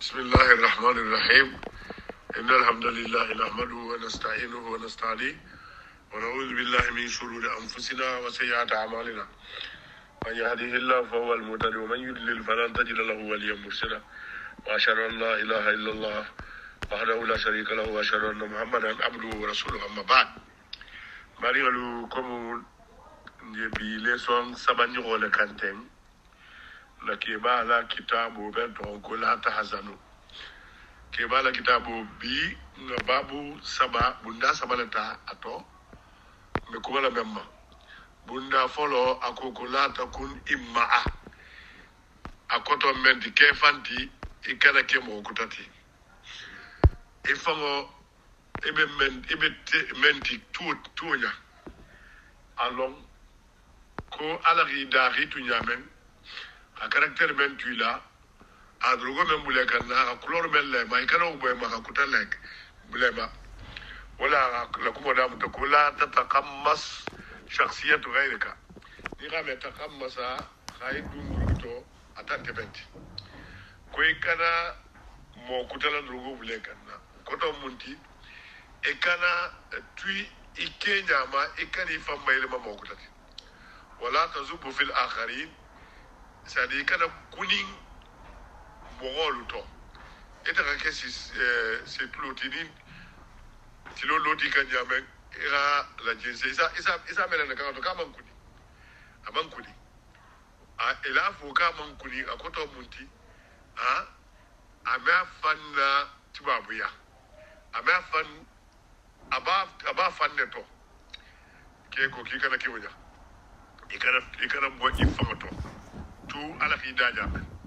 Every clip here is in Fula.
بسم الله الرحمن الرحيم. إن الحمد لله نحمده ونستعينه ونستهديه ونعوذ بالله من شرور أنفسنا وسيئات أعمالنا. من يهده الله فهو المهتدي ومن يضلل فلن تجد له وليا مرشدا. وأشهد أن لا إله إلا الله وحده لا شريك له وأشهد أن محمدا عبده ورسوله. أما بعد مريغلو كوم نبي لسون سبانيو ولا كانتين لكيبا لا كتاب بنتون كلا تحزنوا كيبا لا كتاب بي بابو سبا بندا سبالتا أتو مكولا مما bunda folo akoko la takun immaa akoto menti kefanti ikana kemo kutati ifango ibe menti tunya along ko alagi dari tunyamen a caractère men tuila a drogo men buleka na a couleur men le ma ikana ubo ma kutalek bulema wala la kumoda mutakola tataqammas شخصية غيرك نيغا متقمص خايد دونغوتو اتانتي بنتي كوي كانا مو كوتالا دروغو بليكانا كوتو مونتي اي كانا توي ايكينيا ما ايكاني فامايل ما مو كوتاتي ولا تزوب في الاخرين سادي كانا كونين مغولوتو ايتا كاسي سي بلوتينين تيلو لوتي كانيامن ira la jinse isa mena na kanto kama nkuni amankuni a elafu kama nkuni akoto munti a amafana tibabuya amafan aba fanne to ke ko ki kana kiwanya ikana bo ifamato tu ala fi daja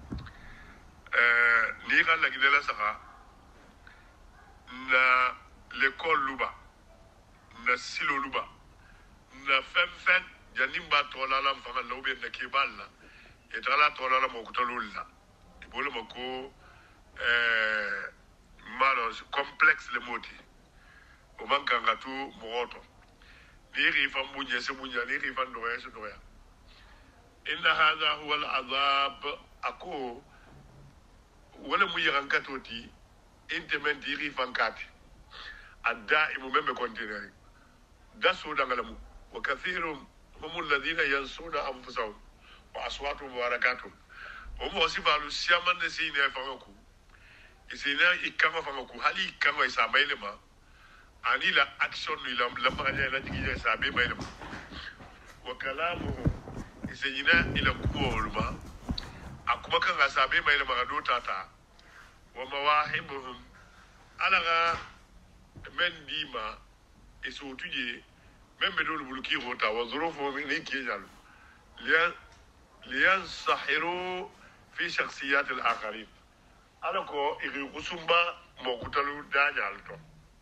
ni kan la gidela saka na l'école luba na silo luba na fem janimba tola la mfama na ube na kibala etala tola la mokutolula ibole moko malos complexe le moti o mankanga tu moto ni rifa munye se munya ni rifa ndoya se doya inna hadha huwa al-azab ako wala muyiran katoti intementi rifa nkati الدائم مما كونتيني دسوا دغلمو وكثير هم الذين ينسون انفسهم واصواتهم وبركاتهم هم وصفوا السيامن نسينا فانكو يسينا يكما فانكو هلي كما يساميلما اني لا اكشن لما لا تيجي يسابي ميلما وكلامهم يسينا الى كولما اكما كان يسابي ميلما دوتاتا ومواهبهم على men dima e so tuje men be do buluki hota wa zurufo ni kiyal liyan sahiru fi shakhsiyat al akharin alako iri kusumba mo kutalu danyal to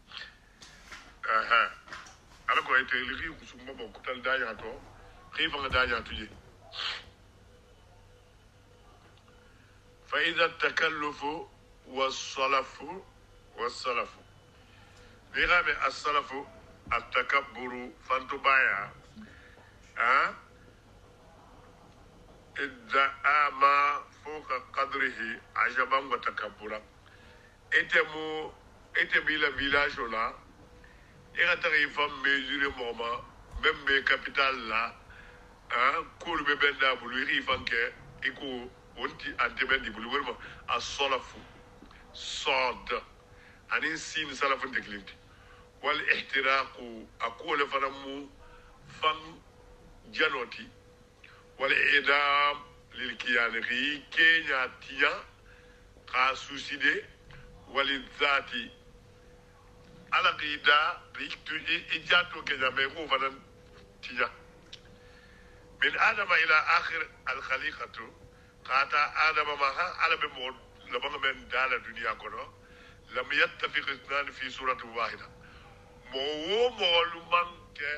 alako ite iri kusumba mo kutal danyal to khifa danyal tuje fa idha takallufu was-salafu بغامي السلف التكبر فانتبايا ادعى ما فوق قدره عجبا وتكبرا اتمو اتبيلا فيلاج لا ايغا تغيفا ميزوري موما ميم بي كابيتال لا كول بي بندا بلو يغيفان كي ايكو ونتي انتي بندي بلو ورما السلف صاد انين سين سلف انتكلينتي والاحتراق أقول فرمو فن جنوتي والإعدام للكيانغي كينيا تيا قاسوسيدي وللذاتي على قيدا ريكتو إجاتو كجاميكو فنن تيا من آدم إلى آخر الخليقة قاتا آدم معها على بمود لبغ من دال الدنيا كله لم يتفق اثنان في سورة واحدة mo man ke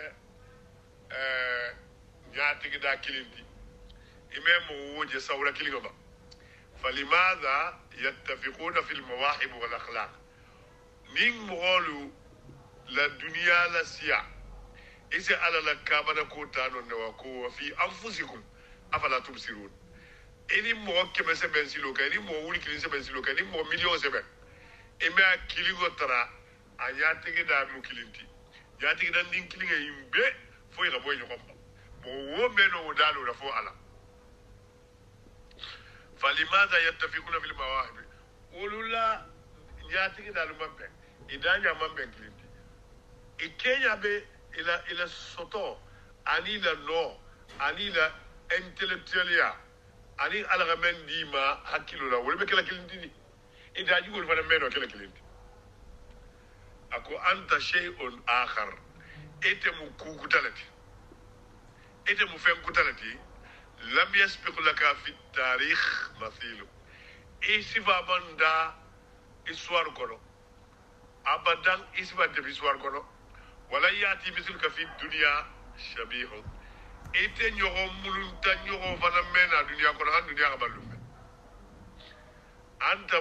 nyaati gida kilinti ime mo je sawra kilinga ba فلماذا يتفقون في المواهب والاخلاق ning molu la dunya la siya ise ala la kabana ko tano ne wa ko fi anfusikum afala tubsirun ini mo keme seben silo ka ini mo wuli kilin seben silo ka ini mo million seben ime a kiligo tara a ñatigi da mu kilinti ñatigi dan din kilinga yimbe fo ila boy ñokom mo wo meno wo dalu da fo ala فلماذا يتفقون في المواهب ولولا ñatigi dalu mambe idanya mambe kilinti ikenya be ila soto ani la no ani la intellectualia ani alaga men di ma hakkilo la wala be kala kilinti ni idaji gol fana meno kala kilinti ako anta shay'un akhar ite mu kukutalati ite mu fen kutalati lam yasbiq laka fi tarikh mathilu isifa banda histoire kono abadan isifa de histoire kono wala yati mislka fi dunya shabihu ite ñoxo mulunta ñoxo fana mena dunia kono han dunia ka ballume anta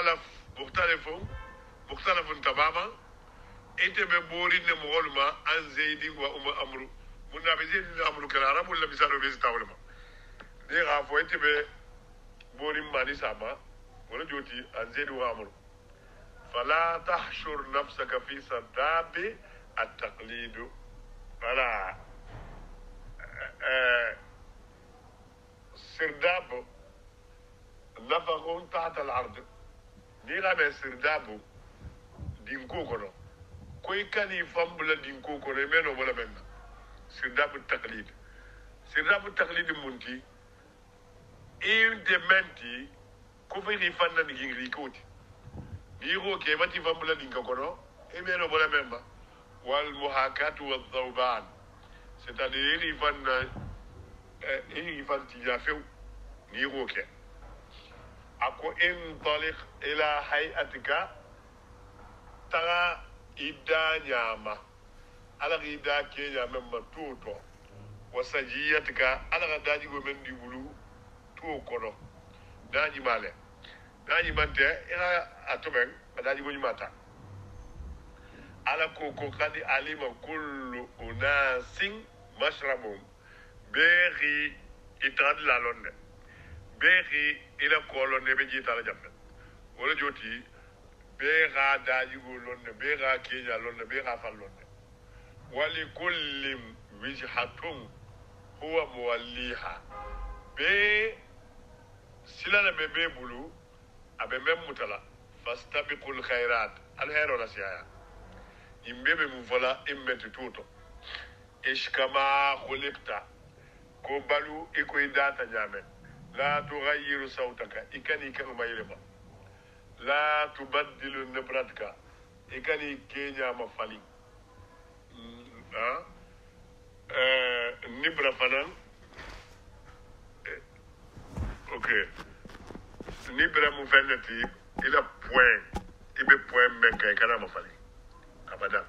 mukhtalafun tamama ite be bori ne mogolma an zaidi wa amru munna be zaidi amru kala arabul la misalo be tawlma ni ga fo ite be bori mani sama wala joti an zaidi wa amru fala tahshur nafsaka fi sadabi at-taqlid wala سرداب نفق تحت العرض نيغا سرداب دينكو كونو كوي كان يفهم بلا دينكو كونو مينو ولا منا سرداب التقليد منتي إن دمنتي كوفي يفهم نيغريكوتي نيغو كيماتي فهم بلا دينكو كونو مينو ولا منا والمحاكاة والذوبان c'est-à-dire il va تجافو نيروك أكو انطلق إلى هيئتك ترى إدا نياما على إدا كي نياما متوتو وسجيتك على غداجي ومن ديبلو تو كونو داجي مالي داجي مانتي إلى أتومن غداجي ونماتا على كوكو قد علم كل أناس مشربهم بيغي إتراد لالون بيغي إلى كولون بيجي تالا جامن ولا جوتي بيغا داجيغو لون بيغا كيجا لون بيغا فالون ولكل وجهة هو موليها بي سلانا بي بلو أبي ممتلا فاستبقوا الخيرات الخير ولا سيايا imbebe muvola immeti tuto ishkama khuliqta ko balu iko idata nyame la tughayyiru sawtaka ikani ka umayreba la tubaddilu nibratka ikani kenya mafali nibra fanan okay nibra mu fenati ila point ibe point menka kana mafali أبدا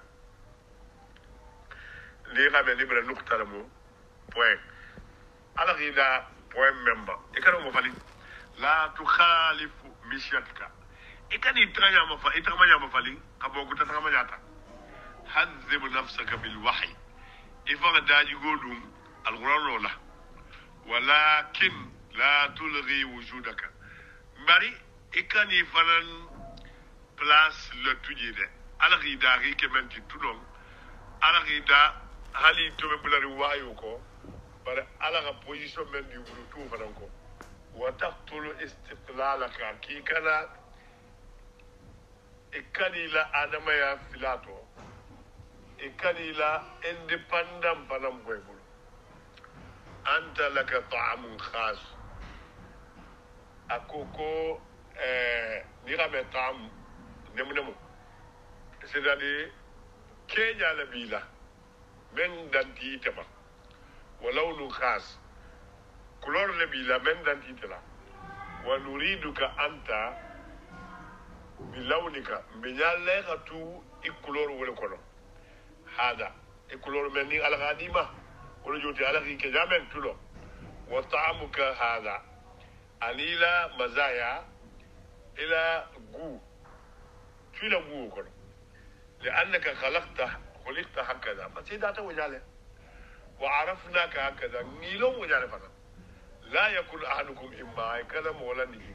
ليه غابة نبرة نقطة لمو بوين على غيدا بوين ممبا إكانو مفالي لا تخالف مشيتك إكان إتغمانيا مفالي قبوكو تتغمانياتا حذب نفسك بالوحي إفاق داجي قولون القرآن لولا ولكن لا تلغي وجودك ماري إكان يفنن بلاس لتجيده ala gida ri kementi tudon ala gida hali to be bulari wayo ko bare ala ga position men di bulu tu fanan ko wa taqtulu istiqlalaka ki kana ikanila adama ya filato ikanila independent fanan boy bulu anta laka ta'amun khas akoko ni rabe ta'am nemu c'est-à-dire Kenya la bila men danti tema walau nu khas couleur la bila men danti tela wa nuriduka anta bilawnika binyale khatu ikulor wala kono hada ikulor men ni al ghadima wala joti ala ki jamen tulo wa ta'amuka hada alila mazaya ila gu tula gu kono لأنك خلقت هكذا فسيدات وجاله وعرفناك هكذا نيلو وجاله فنا لا يكون أحدكم إما كذا مولا نجي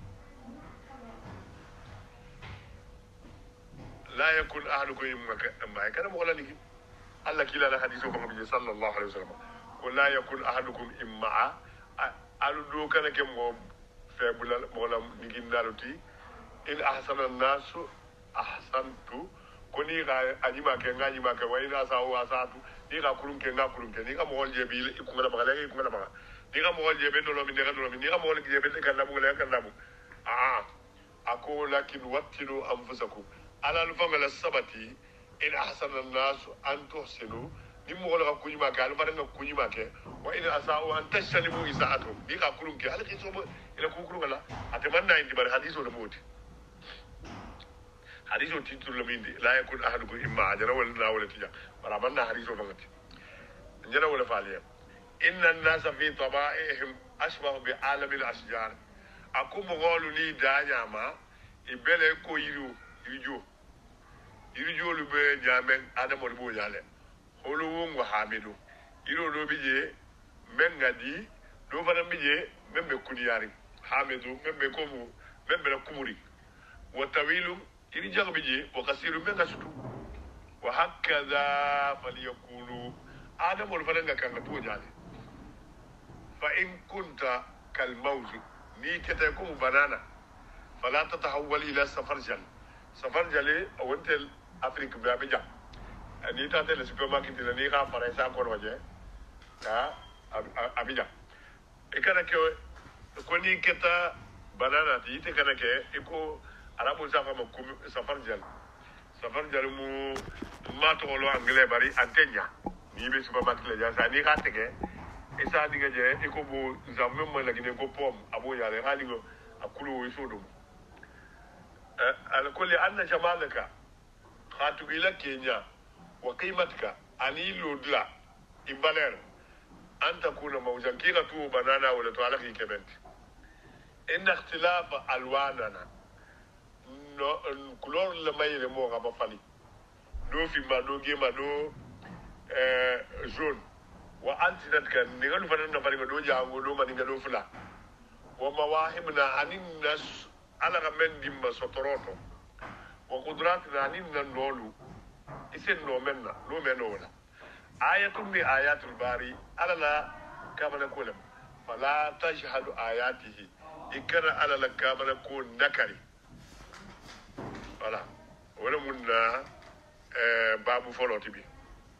لا يكون أحدكم إما كذا مولا نجي الله كلا الحديث النبي صلى الله عليه وسلم ولا يكون أحدكم إما ألو كان كم فبلا مولا نجي نالوتي إن أحسن الناس أحسنت كوني أنيما كنا أنيما كواينا ساو أساتو نيجا كلون كنا كلون كنا نيجا مول جبيل يكون لما غلا يكون لما نيجا مول جبيل نلوم نيجا مول جبيل كنا مول كنا مول أقول لكن واتلوا أنفسكم على الفم السبتي إن أحسن الناس أن تحسنوا نمو غلا كوني ما كان فرنا كوني ما كان وإن أساءوا أن تجتنبوا إساءتهم نيجا كلون كنا هل كيسوم إلى كلون غلا أتمنى إن تبر حديث ولا موت حديث تيتو لميندي لا يكون أحدكم إما عجنا ولا تجا برامنا حديث وفقتي نجنا ولا فعليا إن الناس في طبائعهم أشبه بعالم الأشجار أكو مغولو لي دانيا ما إبلي كو يرجو لبي نيامن آدم ولبو نيالي هولوون وحامدو يرو لو بيجي من غدي لو فنان بيجي من بكونياري حامدو من بكومو من بكوموري وطويل يرجع بيجي وكثير من غشتو وهكذا فليكونوا آدم والفرنجا كان توجالي فإن كنت كالموز ني كتاكم بنانا فلا تتحول إلى سفرجل أو أنت أفريقيا بابجا ني تاتي السوبر ماركت ني كا فرنسا كون وجه أبيجا إكنا كوني كتا بنانا تيجي كنا إكو arabu safa ma safar jal mu ma to lo anglais bari antenya ni be supermarket la ja sa ni ka tege e sa diga je e ko bo zamme mo la gine ko pom abo ya le hali go akulu wo sodo ala kulli anna jamalaka khatu ila kenya wa qimatka ani lodla ibaler anta kuna mawjan kila tu banana wala to alaki kebent in ikhtilaf alwanana couleur le maïs le mot raba fali do fi ma do gema do jaune wa antinat kan ni galu fanan na fali do jango do mani do fula wa mawahibna anin nas ala gamen dimba sotoroto wa qudratna anin nolu isen no menna lo menola ayatun bi ayatul bari ala la kamana kulam fala tashhadu ayatihi ikra ala la kamana ko nakari voilà wala munna babu foloti bi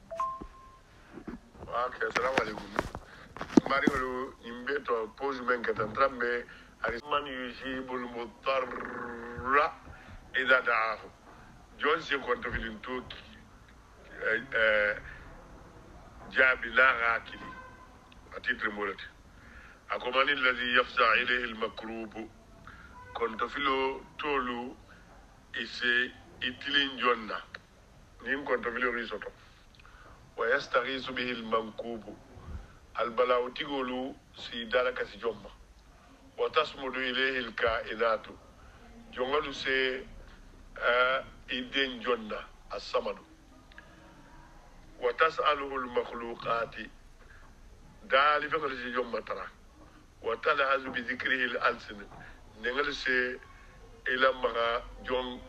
ok assalamu alaikum mari wala imbe to pose men ka trambe man yujibul mudarra idha da'ahu jon si konto filin toki jabi la rakili atitre molati akomani alladhi yafza ilayhi almakrub konto filo tolu ise itilin jonna nin konto filo risoto wa yastaghisu bihi almankubu albala'u tigolu si dalaka si jomma wa tasmudu ilayhi alkainatu jongalu se idin jonna as-samadu wa tas'aluhu al-makhluqati dali fekal si jomma tara wa talhazu bi dhikrihi al-alsin nengal se ila maga jon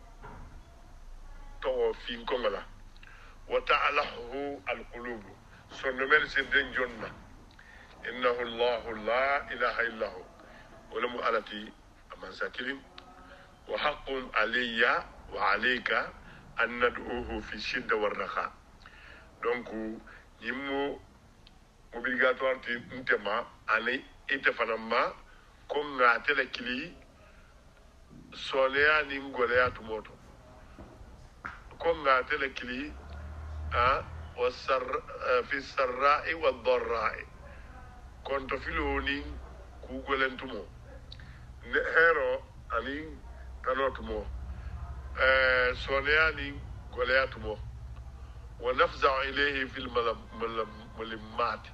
to fin kongala wa ta'alahu al-qulub sonnomel se den jonna innahu allah la ilaha illa hu wala mu alati aman sakirin wa haqqun alayya wa alayka an nad'uhu fi shidda war raha donc yimmo obligatoire ti ntema ani itefanama ko ngatele kili solea ni ngolea tumoto ko ngatele kili wasar fi sarra'i wad dharra'i konto filoni ku golentumo ne hero ani kanotumo solea ni golea tumo wa nafza'u ilayhi fil malimmat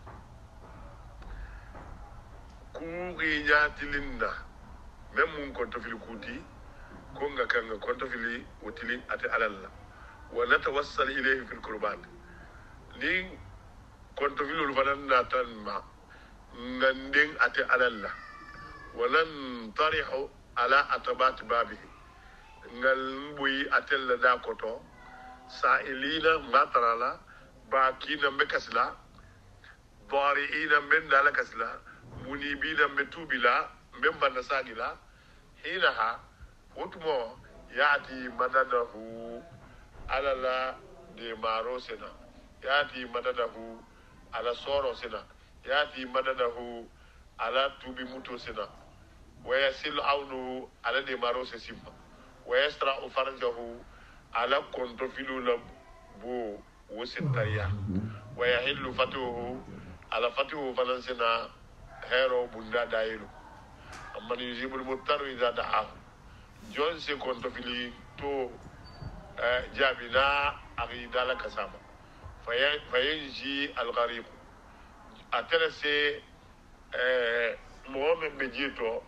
ku giñatilinna même mun konto fili kuti ko nga kanga konto fili wotili ate alalla wa natawassal ilayhi fil qurbat ni konto fili lu fanan natan ma nganding ate alalla walan tarihu ala atabat babi ngal buyi atella da koto sa'ilina matarala bakina mekasla dariina men dala kasla munibina metubila men banda sagila hinaha wutmo yati madadahu alala de maro sena yati madadahu ala soro sena yati madadahu ala tubi muto sena wayasil awnu ala de maro se simba wayastra farjahu ala konto filula bo wosintaya wayahillu fatuhu ala fatuhu falansina hero bunda dailu amma yujibul muttaru idha da'a jon se konto fili to jabina agidala kasama fayanji al-gharib atalase mohamed bejito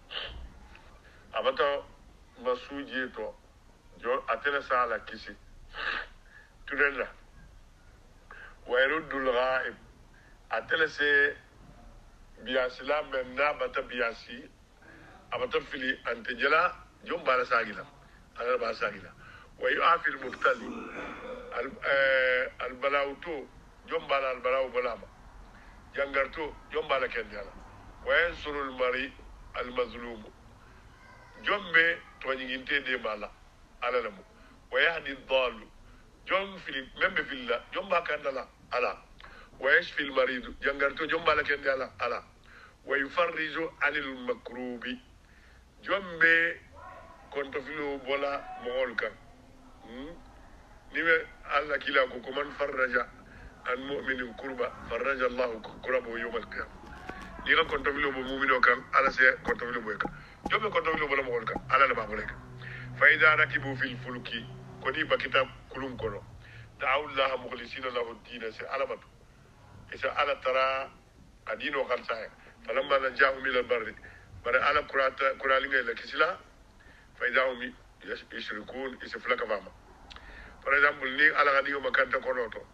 abata masujito jo atalasa ala kisi tudella wayrudul ghaib atalase biyasila menna bata biyasi abata fili antejela jom bala sagila ala ba sagila wa yu'afi al-mubtali al-balautu jom bala al-balau balama jangarto jom bala kendala wa yansuru al-mari al-mazlum jombe to nyinginte de bala ala lamu wa yahdi ad-dall jom fili membe filla jom ba kandala ala wa yashfi al-marid jangarto jom bala kendala ala wa yufarriju anil makrubi jombe konto filo bola mool kan niwe alla kila ko man farraja an mu'minin kurba farraja Allah kurabu yawm al-qiyamah dira konto filo bo mu'mino kan ala se konto filo boy kan jombe konto filo bola mool kan ala la babule kan fa idha rakibu fil fulki kodi ba kitab kulum kono da'u Allah mukhlisina lahu ad-din se alabatu isa ala tara adino khalsa falamma najahum ila al-barri bare ala kuralinga la kisila فإذا هم يشركون يسفلك فاما par exemple ni ala gadi ma kanta konoto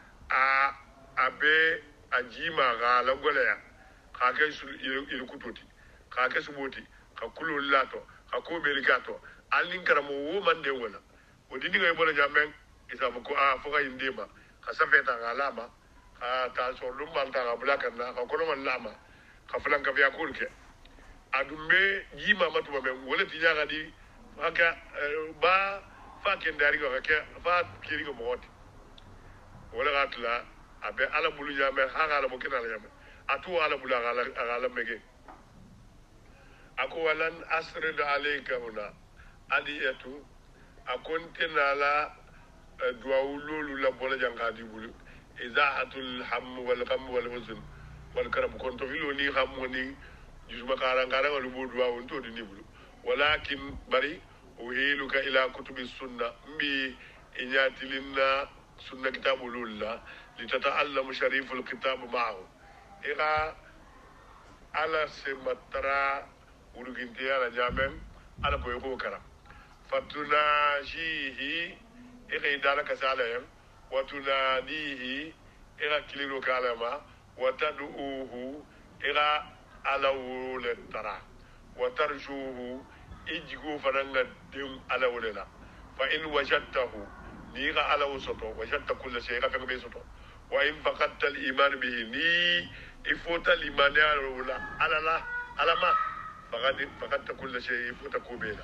abe ajima ga la golaya ka ke sul il kutoti ka ke suboti ka kulul lato ka ko berikato alin karamo wo mande wala o dini ngay bola jamen isa ko fo ga indema ka safeta ga lama ka ta so dum malta ga bulaka na ka kono man lama ka flanka via kulke adume jima matuba men wala ti nyaga di maka ba fa ken dari ko ka fa kiri ko moti wala gatla abe ala bulu nyame ha ala mo kinala nyame atu ala bulu ala mege ako walan asrid alayka huna adiyatu akontina la duawululu la bola jangadi bulu izahatul ham wal qam wal huzn wal karam konto filo ni hamoni jusuma karangara wal bodu wa wonto di nibulu walakin bari uhiluka ila kutubi sunna mbi inyatilina sunna kitabulullah litata'allamu shariful kitab ma'ahu ira ala sematra uruginte ala jamen ala boy ko kara fatuna jihi ira idala kasalayen watunadihi ira kiliro kalama wataduhu ira ala wule tara watarjuhu ijigo fananga dem ala wule la fa in wajadtahu niga ala wusoto wajadta kulla shay ka be soto wa in faqadta al iman bihi ni ifota al iman ala ala la alama faqadta kulla shay ifota kubela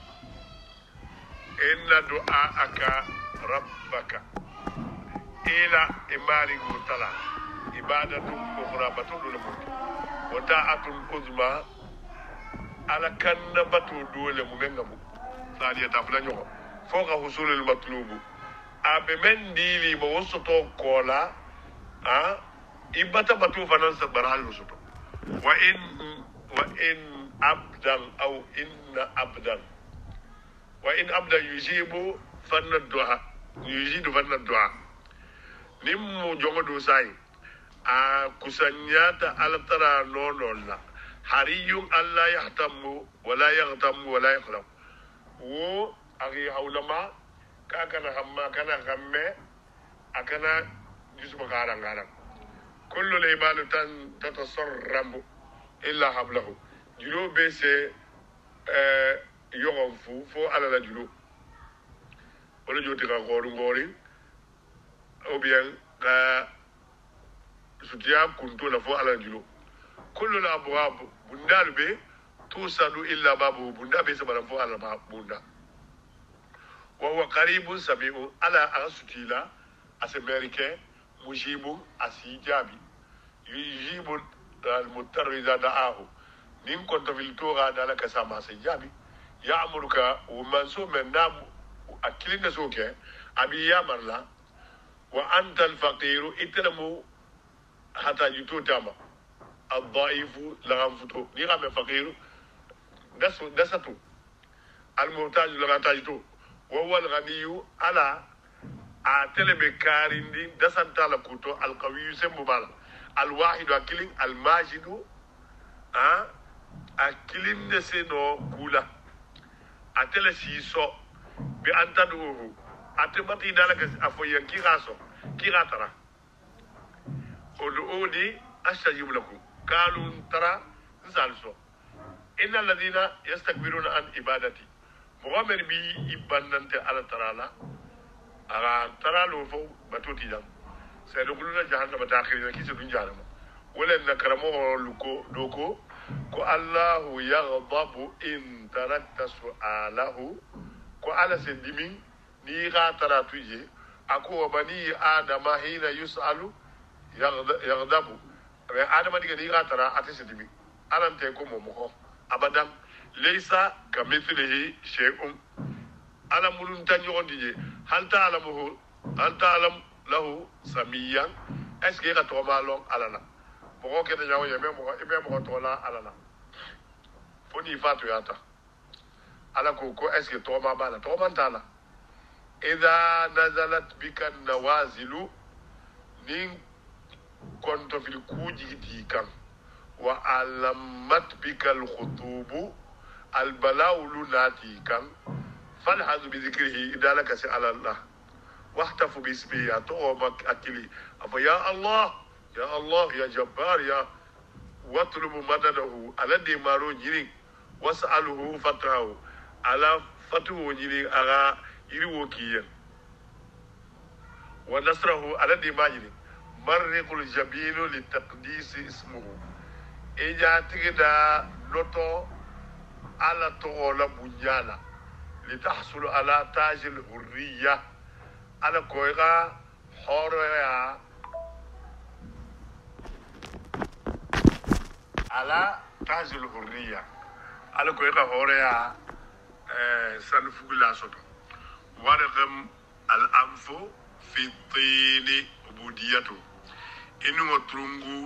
inna du'aaka rabbaka ila imari mutala ibadatu ukhra batul mulk wa ta'atul uzma ala kanna batu dole mu menga mu sadiya ta fula nyoko foka husulul matlubu abe men dili mo wosoto kola ibata batu fanan sa baral wosoto wa in abdan aw inna abdan wa in abdan yujibu fanna du'a yujidu fanna du'a nimmu jongodo sai kusanyata altara nonolla hariyun alla yahtamu wala yaghtamu wala yaqlam wo agi hawlama ka kana hamma kana gamme akana jisma garang kullu al ibadu tan tatasarramu إلا حبله جلو بيس يوم فو على لا جلو ولا جو تيغا غوري أو بيان سوتيا كنتو لا فو على جلو كل الأبواب بندال بي توصل إلا بابه بندا بيس بلا فو على بندا وهو قريب سميع على أغسطيلا أسمريكا مجيب أسيجابي يجيب المضطر إذا دعاه نين كنت في التوغا دالك سامع سيجابي يأمرك ومنسو من نام أكلين سوكي أبي يامر لا وأنت الفقير إتلمو حتى جتو تاما الضعيف لغنفتو نيغام فقير دستو المحتاج لغنتاجتو وهو الغني على أتلم كارندي دسان تالا كوتو القوي سمبالا الواحد أكلين الماجد أكلين نسينو كولا أتلا سيسو بأنتدوه أتبطي دالك أفوين كي غاسو كي غاترا ودعوني أستجيب لكم قالوا ترى نسالسو إن الذين يستكبرون عن عبادتي مغامر بي إباننت على ترالا على ترالو فو باتوتي جام سيدخلون جهنم داخلين كي سدون جهنم ولن نكرمه لكو دوكو كو الله يغضب إن تركت سؤاله كو على سندمين نيغا ترى تجي أكو وبني آدم حين يسأل يغضب آدم ديغا نيغا ترى أتسندمين ألم تكون ممخو أبدا ليس كمثله شيء ألم ملون تنيون ديجي هل تعلم له سميا اسكي غتوما لون علنا بوكو كده جاو يمي مو تولا علنا فوني فاتو ياتا على كوكو اسكي توما بالا توما تالا إذا نزلت بك النوازل نين كنت في الكوجي تيكا وعلمت بك الخطوب البلاء لناتي كان فالحظ بذكره إذا لك سأل الله واحتف باسمه أتومك أكلي فيا الله يا الله يا جبار يا واطلب مدده على ديمارو جيرين واسأله فتره على فتوه جيرين أغا يروكيا ونصره على ديماجرين مرق الجبين لتقديس اسمه إجا تجدا لوتو على طول بنيانا لتحصل على تاج الحرية على كويغا حوريا على تاج الحرية على كويغا حوريا سنفوغلا سوتو ورغم الأنف في الطين عبوديته إنه ترونغو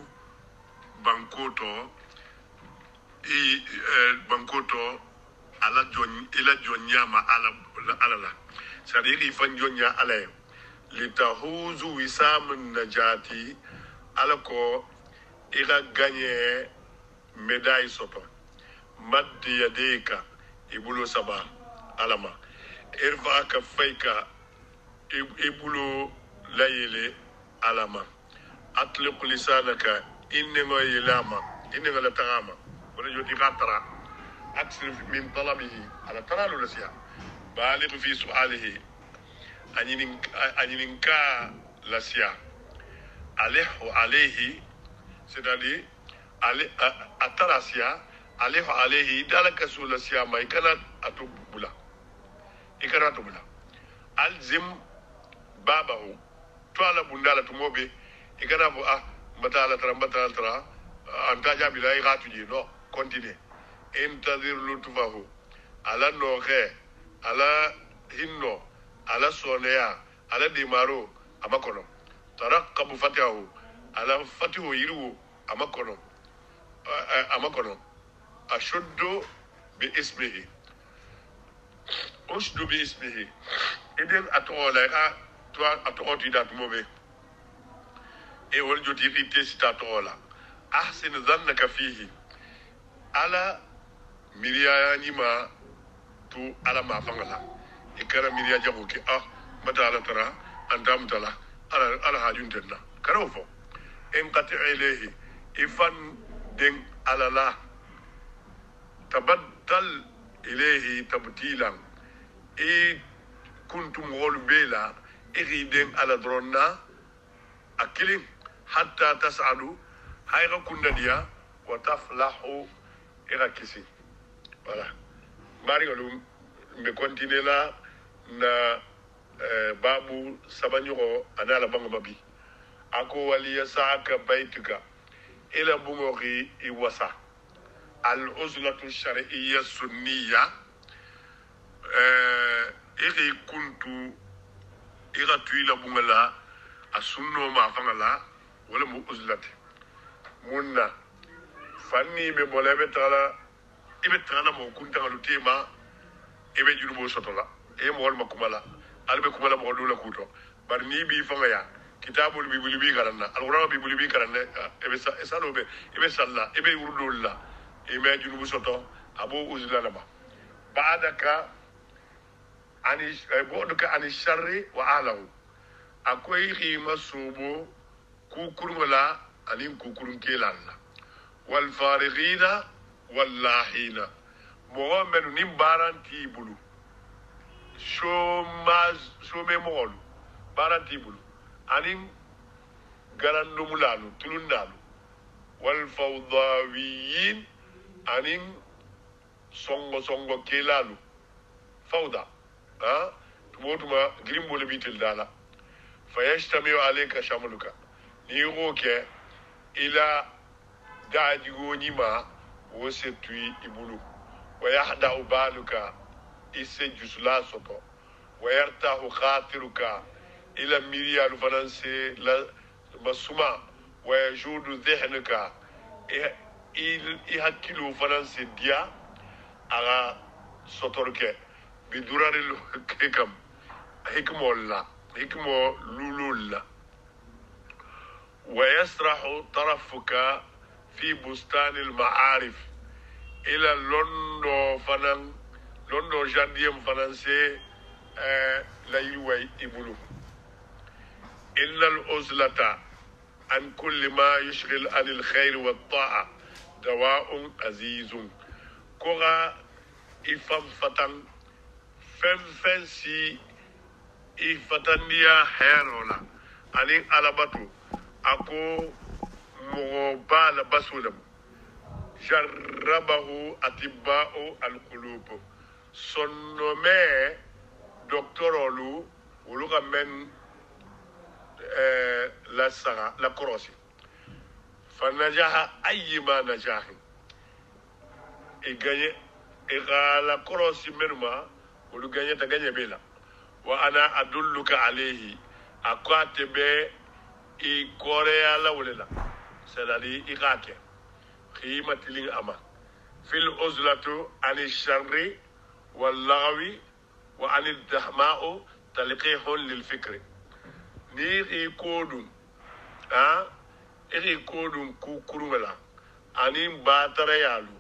bankoto ila jonyama ala la sadiri fan jonya ala litahuzu wisam najati ala ko ila gagné médaille soto maddi yadeka ibulo saba alama irfa ka fayka ibulo layele alama atliq lisanaka إنما يلاما إنما لا تغاما ولا يودي قطرة أكثر من طلبه على ترى له لسيا بالغ في سؤاله أن ينكا لسيا عليه سيدالي أتراسيا عليه دالك سول لسيا ما يكنا أتوبلا ألزم بابه طال بندالة موبي يكنا بو متى ترى أنت جاب لي غاتجي نو كونتيني انتظر لطفه على نوخه على هنو على سونيا على ديمارو أماكونو ترقب فتحه على فتحه يرو أماكونو أشد باسمه إذن أتوى تيدات موبي et on dit irrité citatola ahsin dhannaka fihi ala miriyani ma tu ala ma fangala ikara miriya jago ki mata ala tara andam tala ala hajun tenna karofo en qati ilayhi ifan den على لا تبدل إليه تبديلا كنتم غول بيلا إغيدين على درونا أكلين حتى تسعدوا هاي كنا ديا وتفلحوا إغا كسي voilà mari ngolum me continue la na babu sabanyoro anala bango babi ako waliya saaka baituka ila bungori iwasa al uzlatu shar'iyya sunniya iri kuntu ira tuila bungala asunno ma fangala wala mu uzlati munna fanni be bolebe tala ibe tala mo kunta ngalu tema ibe junubo sotola e mo wal makumala albe kumala mo dula kuto bar ni bi fanga ya kitabul bibuli bi garanna alquran bibuli bi garanna ebe salobe ibe salla ibe urdulla ibe junubo soto abu uzla lama baadaka ani boduka ani sharri wa alahu akoy khima subo kukurmala anin kukurun kelalla wal farighina wallahina mo menu nim baranti bulu shome molu baranti bulu anin garandu mulalu tulundalu wal fawdawiyin anin songo kelalu fawda tuma grimbo le bitel dala fayashtamiu alayka shamluka ni roke ila dajigo nyima wosetui ibulu wayahda ubaluka isse jusla soto wayartahu khatiruka ila miriyalu faranse la masuma wayajudu dhihnuka hakilu faranse dia aga sotorke biduraril hikam hikmo lululla ويسرح طرفك في بستان المعارف إلى لندن جارديم فرنسي لا يوي إبلو إن الأزلة عن كل ما يشغل عن الخير والطاعة دواء عزيز كورا إفم فتن فنسي إفتن يا هيرولا أنين ألباتو أكو مغبال بسولم جربه أطباء القلوب سنومي دكتورولو ولوغا من لا كروسي فنجح أي ما نجاح إغا لا كروسي منما ولوغا تغني بلا وأنا أدلك عليه أكاتب i korea la wulela c'est-à-dire i kake khima tiling ama fil uzlatu ani sharri wal lagwi wa ani dahma'u talqihun lil fikri ni i kodum i kodum ku kurumela ani batara yalu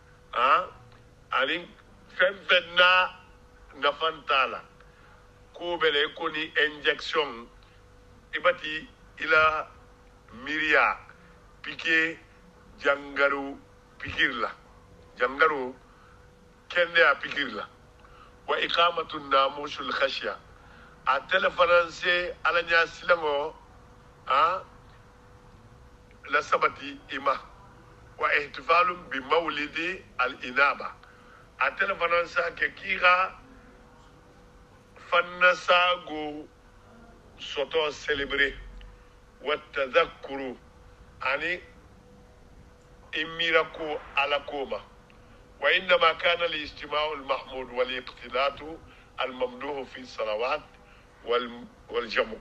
ani femfenna nafantala ko bele ko ni injection ibati ila miria piqué jangaru pikirla jangaru kende a pikirla wa iqamatu namusul khashya a telefonance ala nya silango la sabati ima wa ihtifalun bi mawlidi al inaba a telefonance ke kira fannasago soto célébrer والتذكر عن إميركو على كوما وإنما كان الاجتماع المحمود والاقتلاط الممدوح في الصلوات والجمع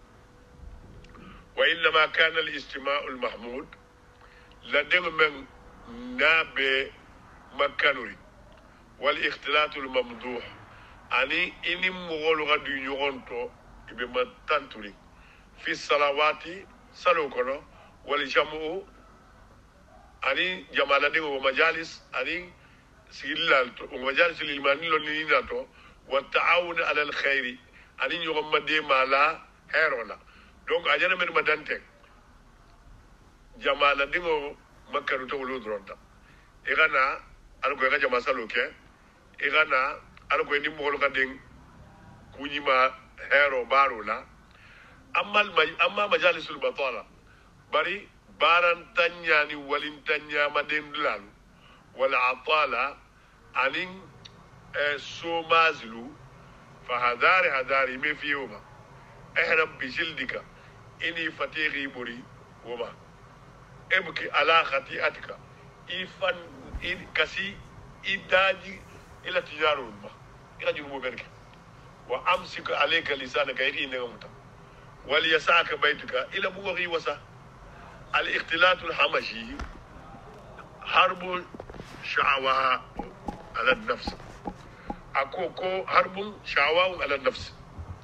وإنما كان الاجتماع المحمود لدغ من ناب مكانوري والاختلاط الممدوح أني إني مغول غدو يغنطو إبما تنتوري في الصلوات سلوكنا والجمع أني جمال دين ومجالس أني سيلال ومجالس الإيماني لنيناتو والتعاون على الخير أني يوم مدي مالا هيرولا دونك أجانا من مدانتك جمال دين makkaru to wolo dronta igana alko ga jama salo ke igana alko ni mo ka den kunyima hero barula amma majalisul batala bari baran tanya ni walin tanya maden lalu wala atala anin so mazlu فهذاري ما في يوما اهرب بجلدك اني فتيغي بري وما ابكي على خطيئتك إفن كسي إداجي إلى تجارة ما إلى جنوب بينك وأمسك عليك لسانك يقين نغمتا وليسعك بيتك إلى بوغي وسا الاختلاط الحمشي حرب شعوها على النفس أكوكو حرب شعوها على النفس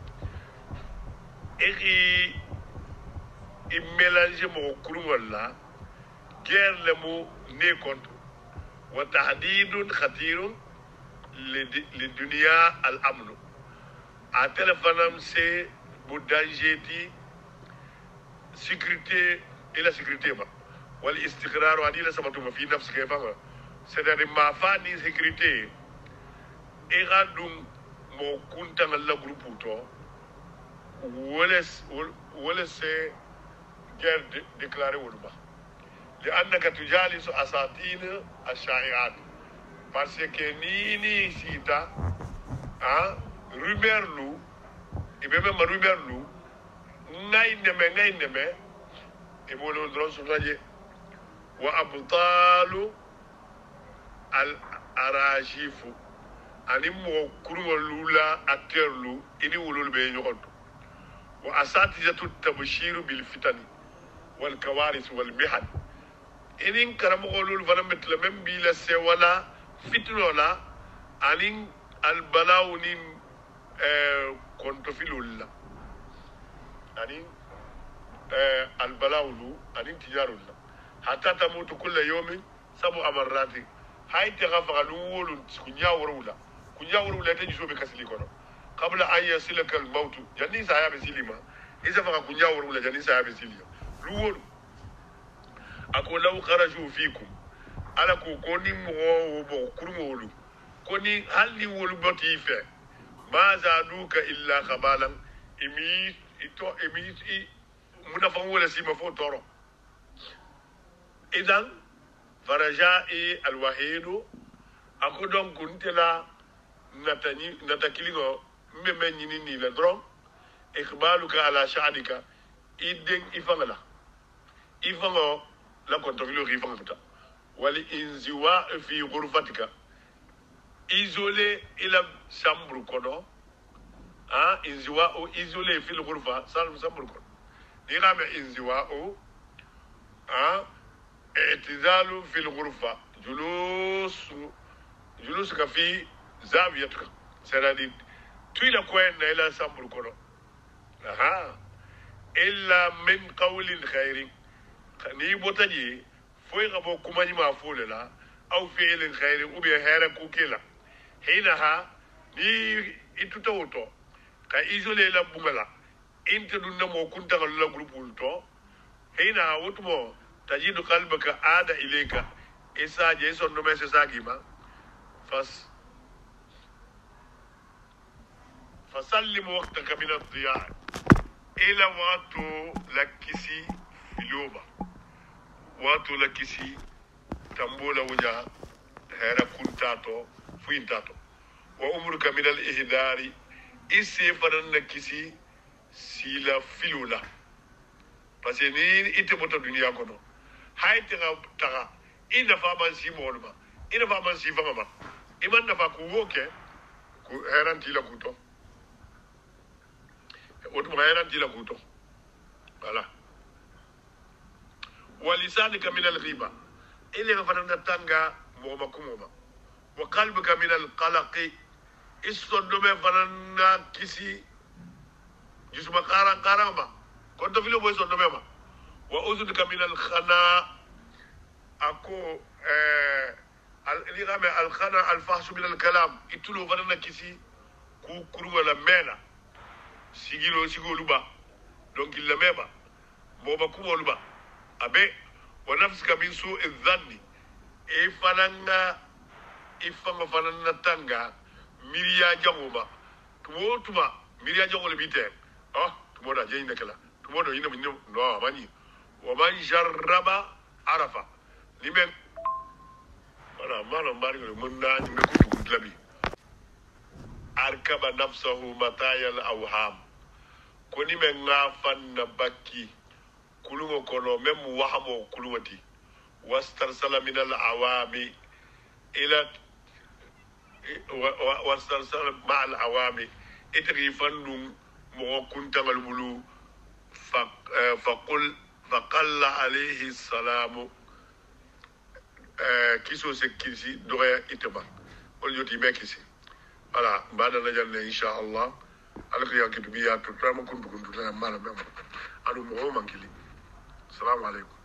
إغي إميلانجي مغكرون ولا غير لمو نيكونت وتحديد خطير للدنيا الأمن أتلفنم سي بودانجيتي سيكريتي إلى سيكريتي ما والاستقرار وعدي لسمتو في نفس كيفا سيداني ما فاني سيكريتي إغادون مو كنت نلا جروبوتو ولا سي غير ديكلاري ولما لأنك تجالس أساطين الشائعات parce que nini sita rumeur lu ibe me rumeur lu ngay neme e bolo dron so laje wa abtalu al arajifu ani mo kurmo lula acteur lu ini wulul be ñoxonto wa asatijatu tabshiru bil fitani wal kawaris wal mihad inin karamogolul fana metla même bi la se wala fitnola anin albalaw nin konto filul la anin albalawlu anin tijarul la hatta tamutu kulla yawmin sabu amarrati hayti ghafalu wolun kunya wurula te jisobe kasili kono qabla an yasilaka al-maut janni saya be silima isa fa kunya wurula janni saya be silima luwolu ako law kharaju fikum ala ko koni mo bo kurmolu koni halni wolu boti fe ma zaduka illa khabalan imi munafa wala sima fo toro idan faraja'i alwahidu ako don kuntela natakiligo meme nyini ni la dron ikhbaluka ala sha'nika idden ifangala ifango la kontofilo rifangata wal inziwa fi ghurfatika isolé ila chambre kono inziwa o isolé fi ghurfa chambre kono ni rame inziwa o اعتزال في الغرفة جلوس في زاويتك سنادي تويلا كوين إلى سامبر كونو إلا من قول خير ني بوتاجي فوي غبو كوماني ما فوللا أو فعل خير وبي هيرا كوكيلا حينها ني إتوتوتو كا إيزولي لا بوغلا إنت دون مو كنت غلا غروبولتو حينها وتمو تجد قلبك عاد إليك إسا جيسون نميس ساكيما فسلم وقتك من الضياع إلى واتو لكسي فيلوبا واتو لكسي تنبول وجه هيرا كنتاتو فينتاتو وأمرك من الإهدار إسي فرن كسي سيلا فيلولا parce que ni ite bota dunia kono hayti taga ina fa man si molma ina fa man si fama iman na fa ku woke ku heranti la kuto otu heranti la kuto voilà walisanika min al-ghiba ila fa tanga mo makumoma wa qalbuka min al-qalaqi isondo me fanana kisi jusuma qarama كنت في لوبوي صندوق ماما وأذنك من الخنا أكو اللي رامي الخنا الفحش من الكلام يتلو فنانا كيسي كرو ولا مينا سيجيلو لوبا دونك إلا ميبا موبا كومو لوبا أبي ونفسك من سوء الظن ifanga fanana tanga miriya jangoma tuma miriya jango le bite tumo da jeyna kala tumo do ina minno no mani wa man jarraba arafa limen wala mano mari mun na ni ko tugu labi arkaba nafsahu matayal awham koni men ngafan na bakki kulungo kono mem wahamo kulwati wastarsala min al awami ila wastarsala ma al awami itri fandum mo kunta al bulu faqalla alayhi salam kiso se kisi doya itba ol yoti be kisi ala bada la janne inshallah alqiya kibiya to tama kuntu la mala mem adu mo mankili assalamu alaikum